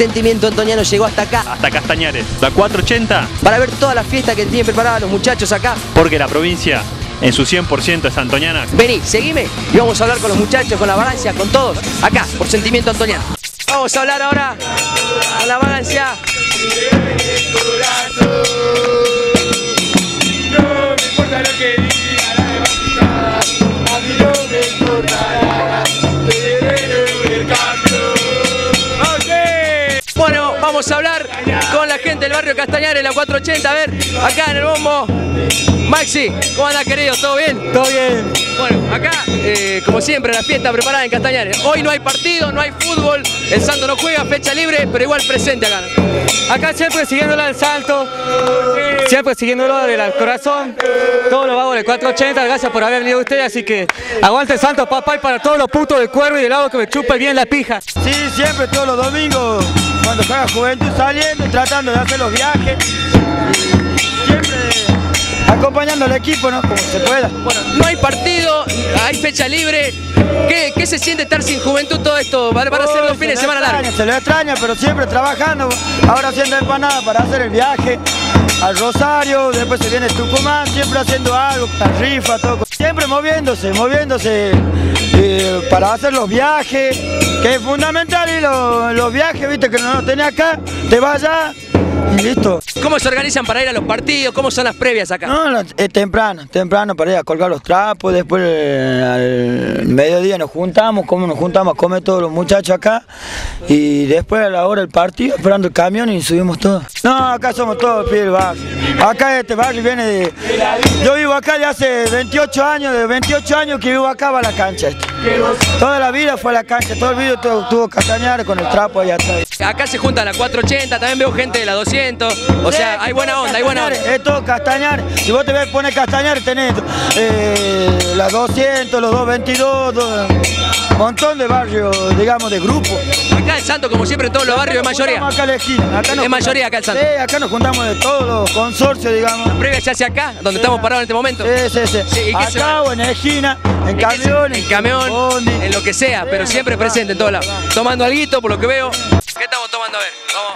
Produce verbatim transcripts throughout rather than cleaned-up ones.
sentimiento antoniano llegó hasta acá. Hasta Castañares, la cuatrocientos ochenta. Para ver toda la fiesta que tienen preparada los muchachos acá. Porque la provincia en su cien por ciento es antoniana. Vení, seguime y vamos a hablar con los muchachos, con la vagancia, con todos, acá, por sentimiento antoniano. Vamos a hablar ahora con la vagancia. No me importa lo que diga la demasiada, a mí no me importará, el cambio. Okay. Bueno, vamos a hablar con la gente del barrio Castañares, la cuatrocientos ochenta, a ver, acá en el bombo. Maxi, ¿cómo anda, querido? ¿Todo bien? Todo bien. Bueno, acá, eh, como siempre, la fiesta preparada en Castañares. Hoy no hay partido, no hay fútbol, el Santo no juega, fecha libre, pero igual presente acá. Acá siempre siguiéndolo al Santo, siempre siguiéndolo del corazón. Todos los vagos del cuatrocientos ochenta, gracias por haber venido ustedes, así que aguante el Santo, papá, y para todos los putos del cuervo y del agua que me chupa bien la pija. Sí, siempre, todos los domingos, cuando juega Juventud saliendo, tratando de hacer los viajes. Siempre acompañando al equipo, ¿no? Como se pueda. Bueno, no hay partido, hay fecha libre. ¿Qué, qué se siente estar sin Juventud todo esto? Van, van a ser dos fines de semana largos. Se lo extraña, pero siempre trabajando. Ahora haciendo empanadas para hacer el viaje al Rosario, después se viene Tucumán, siempre haciendo algo, la rifa, todo. Siempre moviéndose, moviéndose eh, para hacer los viajes, que es fundamental, y los, los viajes, viste, que no los tenés acá, te vas allá. Y listo. ¿Cómo se organizan para ir a los partidos? ¿Cómo son las previas acá? No, es temprano, temprano para ir a colgar los trapos, después eh, al mediodía nos juntamos, como nos juntamos a comer todos los muchachos acá, y después a la hora del partido esperando el camión y subimos todos. No, acá somos todos pibes del barrio. Acá este barrio viene de... Yo vivo acá de hace veintiocho años, de veintiocho años que vivo acá va a la cancha este. Toda la vida fue a la cancha, todo el video tuvo, tuvo Castañares con el trapo allá atrás. Acá se junta la cuatrocientos ochenta, también veo gente de la doscientos, o sea, hay buena onda, hay buena onda. Es todo Castañares, si vos te ves poner Castañares tenés eh, las doscientos, los doscientos veintidós, dos, un montón de barrios, digamos, de grupos. Acá el Santo, como siempre, en todos los barrios, es mayoría. Acá a la esquina. Acá nos es mayoría acá el Santo. Sí, acá nos juntamos de todos los consorcios, digamos. La previa se hace acá, donde sí, estamos parados en este momento. Sí, sí, sí. sí ¿y acá se... o en la esquina, en camión, en, en camión, bondi, en lo que sea, sí, pero siempre presente en todos lados. Tomando alguito, por lo que veo. ¿Qué estamos tomando? A ver, vamos.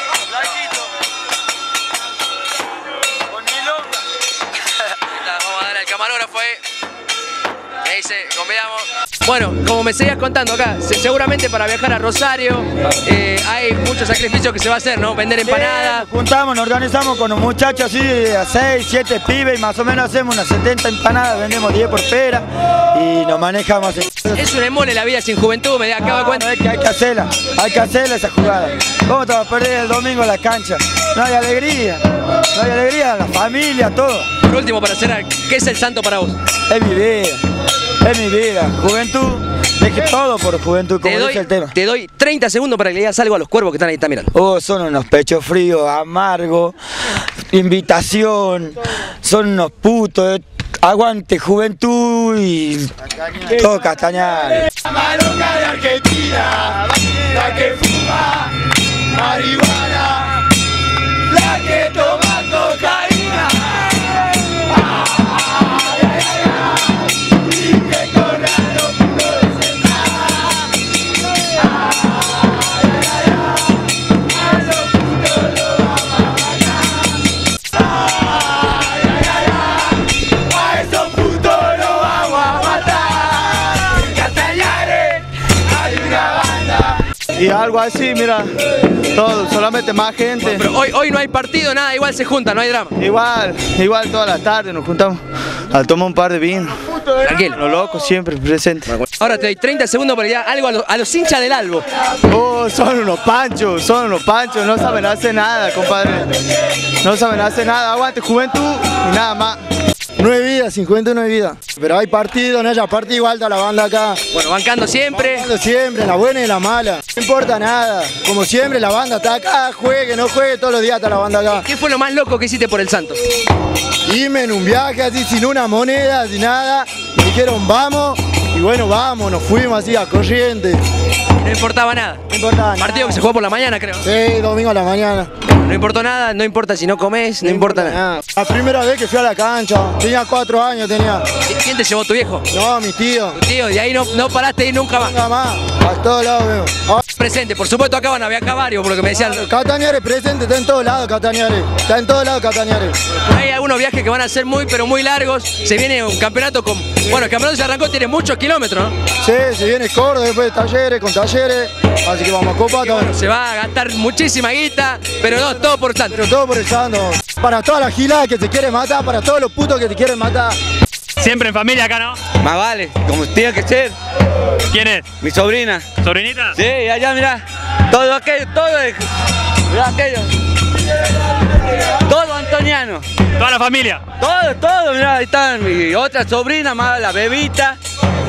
Con milonga. Vamos a dar al camarógrafo ahí. Me dice, convidamos. Bueno, como me seguías contando acá, seguramente para viajar a Rosario eh, hay muchos sacrificios que se va a hacer, ¿no? Vender empanadas. Sí, nos juntamos, nos organizamos con los muchachos así, a seis, siete pibes, y más o menos hacemos unas setenta empanadas, vendemos diez por pera y nos manejamos así. Es un embole la vida sin Juventud, me acabo de cuenta. No, es que hay que hacerla, hay que hacerla esa jugada. ¿Cómo te vas a perder el domingo en la cancha? No hay alegría, no hay alegría, la familia, todo. Por último, para cerrar, ¿qué es el Santo para vos? Es mi vida. Es mi vida, Juventud, deje todo por Juventud, como doy, dice el tema. Te doy treinta segundos para que le digas algo a los cuervos que están ahí, están mirando. Oh, son unos pechos fríos, amargos, invitación, son unos putos, aguante Juventud y todo Castañares. La maloca de Argentina, la que fuma marihuana, la que toma cocaína. Y algo así, mira, todo, solamente más gente. Bueno, pero hoy, hoy no hay partido, nada, igual se juntan, no hay drama. Igual, igual todas las tardes nos juntamos a tomar un par de vino. Tranquilo. Los locos siempre presentes. Ahora te doy treinta segundos para que digas algo a los, a los hinchas del Albo. Oh, son unos panchos, son unos panchos, no saben hacer nada, compadre. No saben hacer nada, aguante Juventud y nada más. No hay vida, sin Juventud no hay vida. Pero hay partido, no haya partido, igual está la banda acá. Bueno, bancando siempre. Bancando siempre, la buena y la mala. No importa nada. Como siempre, la banda está acá, juegue, no juegue, todos los días está la banda acá. ¿Qué fue lo más loco que hiciste por el Santo? Irme en un viaje así, sin una moneda, sin nada. Me dijeron, vamos, Y bueno, vamos, nos fuimos así a corriente. Y no importaba nada. No importaba nada. Partido que se jugó por la mañana, creo. Sí, domingo a la mañana. No importó nada, no importa si no comes, no, importa, nada. La primera vez que fui a la cancha, tenía cuatro años, tenía. ¿Quién te llevó, tu viejo? No, mi tío. Tu tío, y ahí no, no paraste de ir nunca más. Nunca más, a todos lados veo. Ah, Presente, por supuesto acá van a viajar varios, por lo que me decían. Castañares presente, está en todos lados Castañares. Está en todos lados Castañares. Hay algunos viajes que van a ser muy, pero muy largos. Se viene un campeonato con... Bueno, el campeonato se arrancó, tiene muchos kilómetros, ¿no? Sí, se viene Córdoba, después de talleres, con talleres. Así que vamos a Copa. Y bueno, se va a gastar muchísima guita, pero no, todo por tanto. Pero todo por el santo. Para toda la gilada que te quiere matar, para todos los putos que te quieren matar. Siempre en familia acá, ¿no? Más vale, como tiene que ser. ¿Quién es? Mi sobrina. ¿Sobrinita? Sí, allá mirá. Todo aquello, todo es. Mirá aquello. Todo antoniano. ¿Toda la familia? Todo, todo, mirá, ahí están mi otra sobrina, más la bebita.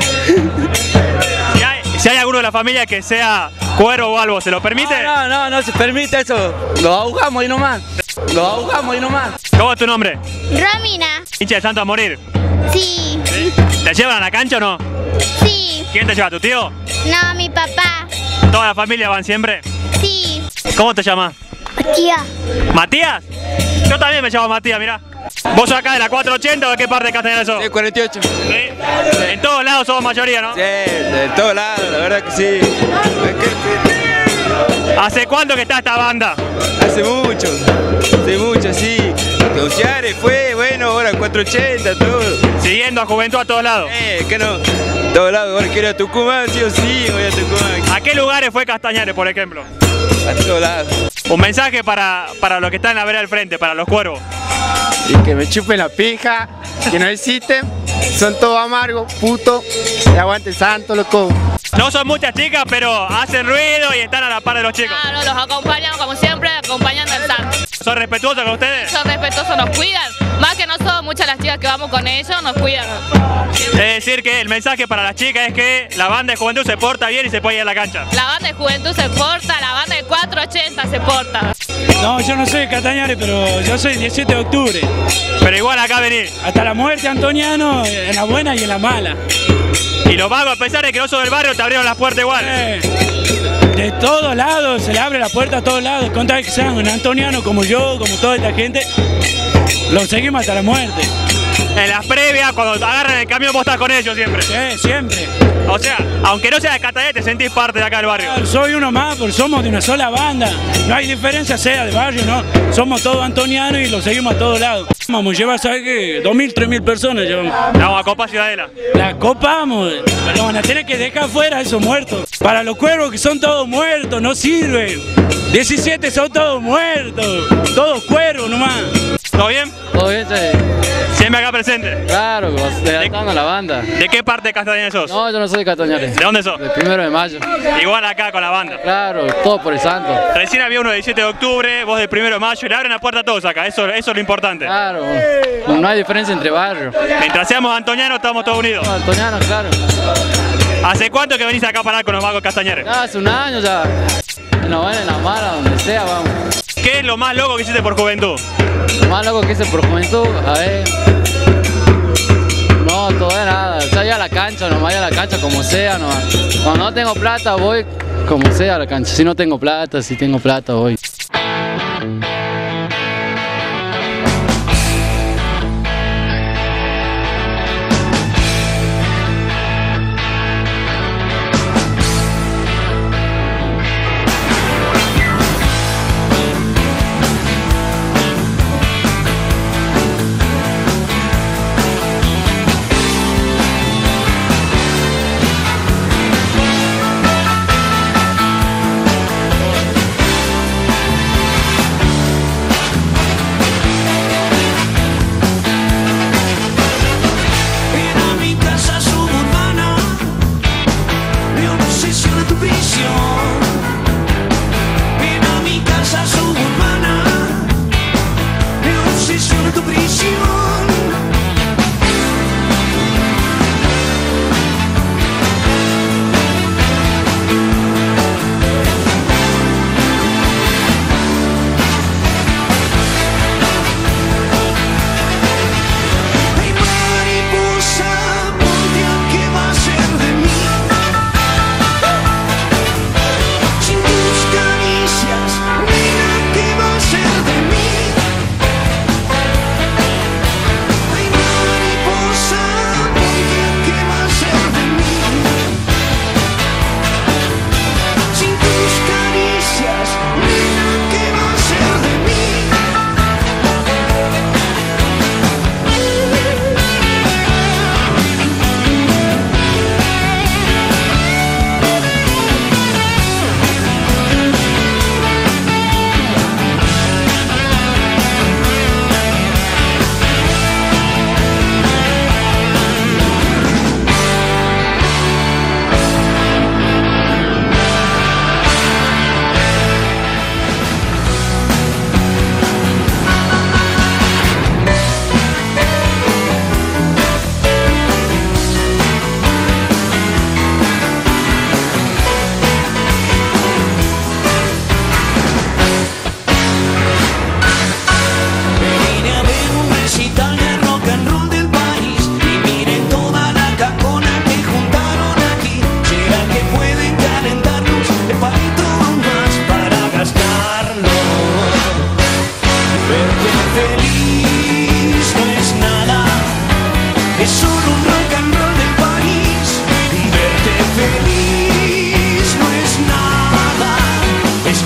Si hay, si hay alguno de la familia que sea cuero o algo, ¿se lo permite? No, no, no, no se permite eso. Lo ahogamos y nomás. Lo ahogamos y nomás. ¿Cómo es tu nombre? Romina. Hincha de Santo a morir. Sí. ¿Sí? ¿Te llevan a la cancha o no? Sí. ¿Quién te lleva? ¿Tu tío? No, mi papá. ¿Toda la familia van siempre? Sí. ¿Cómo te llamas? Tía. ¿Matías? Yo también me llamo Matías, mirá. ¿Vos sos acá de la cuatrocientos ochenta o de qué parte de Castañares sos? De cuarenta y ocho. ¿Sí? En todos lados somos mayoría, ¿no? Sí, de todos lados, la verdad que sí. ¿Hace cuánto que está esta banda? Hace mucho, hace mucho, sí. Cauciares fue, bueno, ahora cuatrocientos ochenta, todo. Siguiendo a Juventud a todos lados. Eh, que no, todos lados, ahora quiero ir a Tucumán, sí o sí, voy a Tucumán. ¿A qué lugares fue Castañares, por ejemplo? A todos lados. Un mensaje para, para los que están en la vereda del frente, para los cuervos. Y que me chupen la pija, que no existen, son todos amargos, putos, y aguante el santo, loco. No son muchas chicas, pero hacen ruido y están a la par de los chicos. Claro, los acompañamos como siempre, acompañando al santo. ¿Son respetuosos con ustedes? Son respetuosos, nos cuidan. Más que no son muchas las chicas que vamos con ellos, nos cuidan. Es decir que el mensaje para las chicas es que la banda de Juventud se porta bien y se puede ir a la cancha. La banda de Juventud se porta, la banda de cuatrocientos ochenta se porta. No, yo no soy de Castañares, pero yo soy diecisiete de octubre. Pero igual acá venir. Hasta la muerte, Antoniano, en la buena y en la mala. Y los vagos, a pesar de que no sos del barrio, te abrieron las puertas igual. Eh, de todos lados, se le abre la puerta a todos lados. Con tal que sean un antoniano como yo, como toda esta gente, lo seguimos hasta la muerte. En las previas, cuando agarran el camión, vos estás con ellos siempre. Sí, siempre. O sea, aunque no seas de Castañares, te sentís parte de acá del barrio. Claro, soy uno más, porque somos de una sola banda. No hay diferencia, sea de barrio, no. Somos todos antonianos y lo seguimos a todos lados. Vamos a llevar, ¿sabes qué? Dos mil, tres mil personas llevamos. Vamos a Copa Ciudadela. La copamos. Lo van a tener que dejar fuera esos muertos. Para los cuervos que son todos muertos, no sirven. diecisiete son todos muertos. Todos cuervos nomás. ¿Todo bien? Todo bien, sí. Siempre acá presente. Claro, levantando la banda. ¿De qué parte de Castañares sos? No, yo no soy de Castañares. ¿De dónde sos? Del primero de mayo. Igual acá con la banda. Claro, todo por el santo. Recién había uno del diecisiete de octubre, vos del primero de mayo, y le abren la puerta a todos acá, eso, eso es lo importante. Claro, no hay diferencia entre barrios. Mientras seamos antonianos, estamos todos unidos. No, antonianos, claro. ¿Hace cuánto que venís acá a parar con los vagos Castañares? Ya, hace un año ya. En la buena, en la mala, donde sea, vamos. ¿Qué es lo más loco que hiciste por Juventud? Lo más loco que hice por Juventud, a ver... No, todavía nada, o sea, ya a la cancha, nomás ya a la cancha como sea, nomás. Cuando no tengo plata voy como sea a la cancha, si no tengo plata, si tengo plata voy.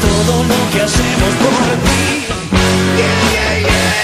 todo lo que hacemos por ti. Yeah, yeah, yeah.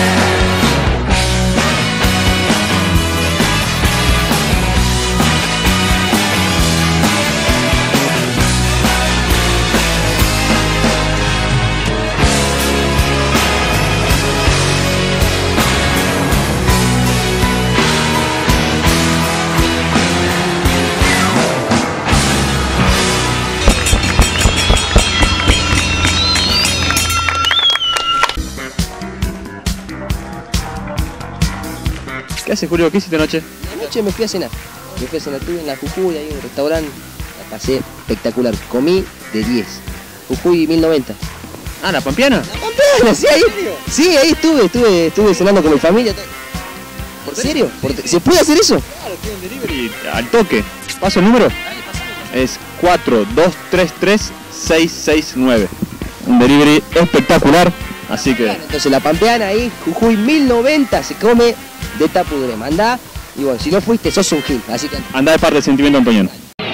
¿Qué haces, Julio? ¿Qué hiciste anoche? Anoche me fui a cenar. Me fui a cenar, estuve en la Jujuy, ahí en un restaurante. La pasé espectacular. Comí de diez. Jujuy mil noventa. Ah, ¿la Pampeana? La Pampeana, sí, ahí. Sí, ahí estuve, estuve, estuve cenando con mi familia. ¿Por serio? ¿Por ¿Se puede hacer eso? Claro, estoy en delivery al toque. ¿Paso el número? Es cuatro dos tres tres seis seis nueve. Un delivery espectacular, así que... Entonces la Pampeana ahí, Jujuy mil noventa, se come de tapudre. Andá, y bueno, si no fuiste, sos un gil, así que... Andá de parte del sentimiento antoniano.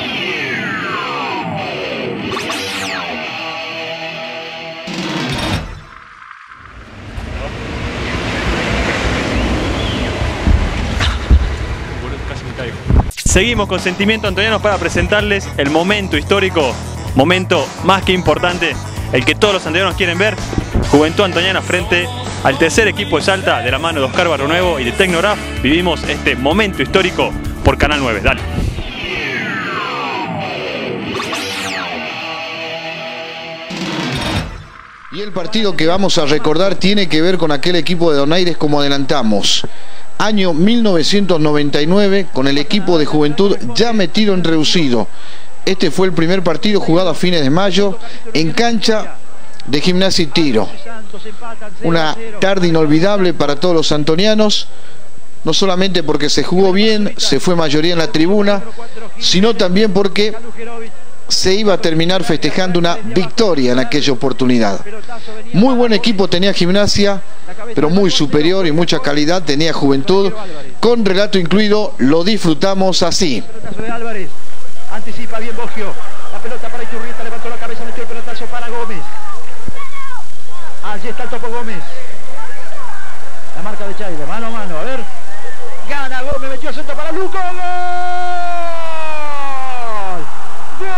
Seguimos con Sentimiento Antoniano para presentarles el momento histórico, momento más que importante, el que todos los antonianos quieren ver. Juventud Antoniana frente al tercer equipo de Salta, de la mano de Oscar Barronuevo y de Tecnograph. Vivimos este momento histórico por Canal nueve. Dale. Y el partido que vamos a recordar tiene que ver con aquel equipo de Donaires, como adelantamos. Año mil novecientos noventa y nueve, con el equipo de Juventud ya metido en reducido. Este fue el primer partido jugado a fines de mayo en cancha de Gimnasia y Tiro. Una tarde inolvidable para todos los antonianos, no solamente porque se jugó bien, se fue mayoría en la tribuna, sino también porque se iba a terminar festejando una victoria en aquella oportunidad. Muy buen equipo tenía Gimnasia, pero muy superior y mucha calidad tenía Juventud. Con relato incluido, lo disfrutamos así. Anticipa bien Boggio, la pelota para Iturrieta, levantó la cabeza, metió el pelotazo para Gómez. Allí está el Topo Gómez. La marca de Chairo, mano a mano, a ver. Gana Gómez, metió el centro para Luco. ¡Gol! ¡Gol!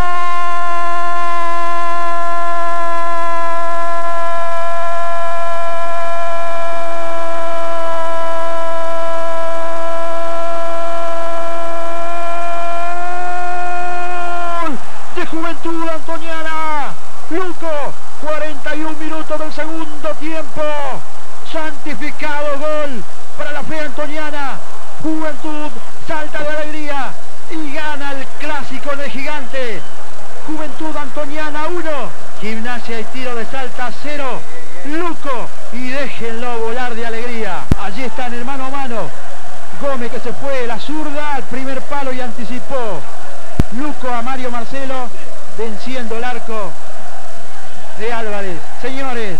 Juventud Antoniana, Luco, cuarenta y un minutos del segundo tiempo, santificado gol para la fe antoniana. Juventud salta de alegría y gana el clásico en el Gigante. Juventud Antoniana uno, Gimnasia y Tiro de Salta cero. Luco, y déjenlo volar de alegría. Allí están el mano a mano. Gómez, que se fue la zurda al primer palo y anticipó. Luco a Mario Marcelo, venciendo el arco de Álvarez. Señores,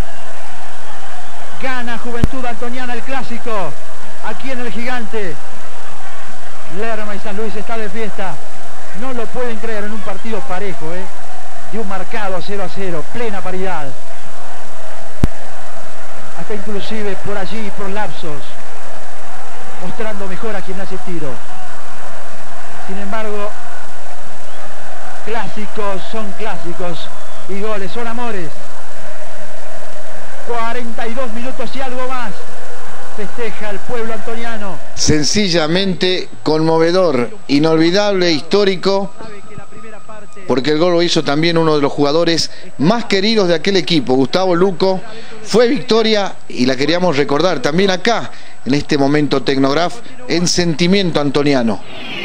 gana Juventud Antoniana el clásico aquí en el Gigante. Lerma y San Luis está de fiesta. No lo pueden creer, en un partido parejo, ¿eh? De un marcado cero a cero, plena paridad. Hasta inclusive por allí, por lapsos, mostrando mejor a Gimnasia y Tiro. Sin embargo, clásicos son clásicos y goles son amores. cuarenta y dos minutos y algo más festeja el pueblo antoniano. Sencillamente conmovedor, inolvidable, histórico, porque el gol lo hizo también uno de los jugadores más queridos de aquel equipo, Gustavo Luco. Fue victoria y la queríamos recordar también acá, en este momento Tecnograph, en Sentimiento Antoniano.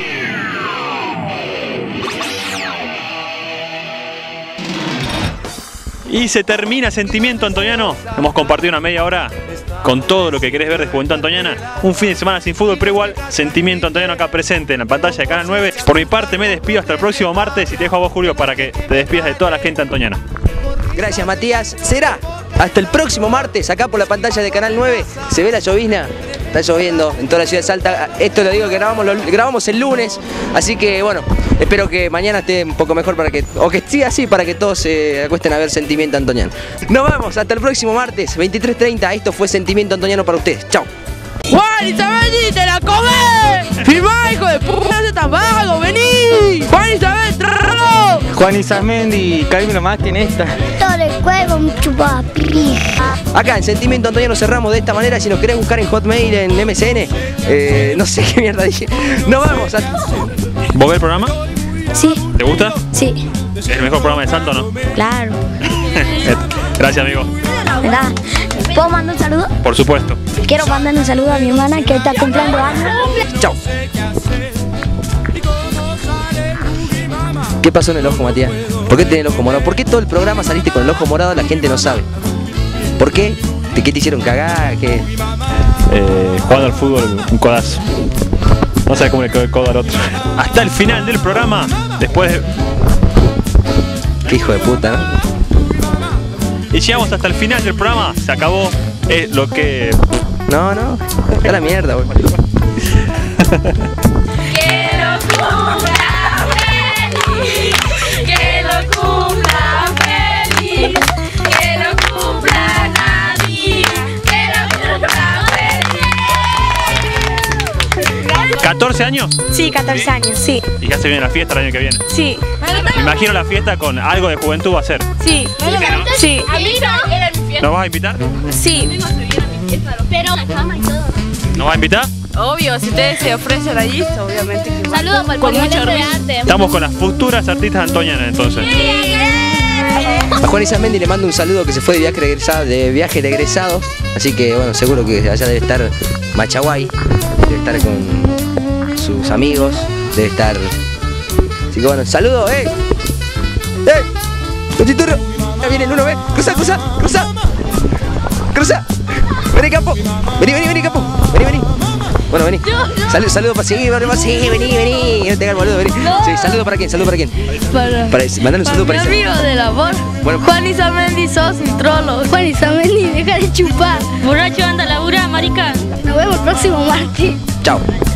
Y se termina Sentimiento Antoniano. Hemos compartido una media hora con todo lo que querés ver de Juventud Antoniana. Un fin de semana sin fútbol, pero igual Sentimiento Antoniano acá presente en la pantalla de Canal nueve. Por mi parte me despido hasta el próximo martes y te dejo a vos, Julio, para que te despidas de toda la gente antoniana. Gracias, Matías. Será hasta el próximo martes acá por la pantalla de Canal nueve. Se ve la llovizna está lloviendo en toda la ciudad de Salta. Esto lo digo que grabamos, lo grabamos el lunes, así que bueno, espero que mañana esté un poco mejor para que, o que siga así para que todos se acuesten a ver Sentimiento Antoniano. Nos vemos, hasta el próximo martes, veintitrés treinta, esto fue Sentimiento Antoniano para ustedes, chao. Juan Isabel, te la comés. Firmá, hijo de puta, no seas tan vago, vení. Juan Isabel, trrrro. Juan Isamendi y Karim nomás tiene esta. Todo el cuervo, un chupapija. Acá en Sentimiento Antoniano cerramos de esta manera. Si nos querés buscar en Hotmail, en M S N, eh, no sé qué mierda dije. Nos vamos. A... ¿Vos ves el programa? Sí. ¿Te gusta? Sí. ¿Es el mejor programa de Salta o no? Claro. Gracias, amigo. ¿Verdad? ¿Puedo mandar un saludo? Por supuesto. Quiero mandar un saludo a mi hermana que está cumpliendo años. Chao. ¿Qué pasó en el ojo, Matías? ¿Por qué tenés el ojo morado? ¿Por qué todo el programa saliste con el ojo morado? La gente no sabe. ¿Por qué? ¿De qué te hicieron cagar? ¿Qué? Eh, jugando al fútbol, un codazo. No sabes cómo le quedó el codo al otro. Hasta el final del programa, después de... Qué hijo de puta, ¿no? Y llegamos hasta el final del programa, se acabó eh, lo que... No, no, está la mierda, güey. Que lo cumpla feliz, que lo cumpla feliz, que lo cumpla nadie, que lo cumpla feliz. ¿catorce años? Sí, catorce años, sí. Y ya se viene la fiesta el año que viene. Sí. Me imagino la fiesta con algo de juventud va a ser. Sí. Sí. A mí no, era mi fiesta. ¿Nos vas a invitar? Sí. Pero la cama y todo. ¿Nos vas a invitar? Obvio, si ustedes se ofrecen allí, obviamente. Saludos por el Con mucho Polivalente de orgullo. Arte. Estamos con las futuras artistas antonianas entonces. A Juan Isamendi le mando un saludo que se fue de viaje de egresado, de viaje de egresados. Así que bueno, seguro que allá debe estar Machaguay, debe estar con sus amigos, debe estar. Así que bueno, saludo, eh. ¡Eh! ¡Conchiturro! Ya viene el uno, ve. Cruza, cruza, cruza. Cruza. Vení, Campo. Vení, vení, vení, Campo. Vení, vení. Bueno, vení. Saludo, saludo para seguir, para sí, vení, vení. No te hagas el boludo, vení. Sí, saludo para quién, saludo para quién. Para, Para mandar un saludo para mi ese. amigo del amor. Bueno. Juan Isamendi, sos un trolo. Juan Isamendi, deja de chupar. Borracho anda a laburar, marica. Nos vemos el próximo martes. Chao.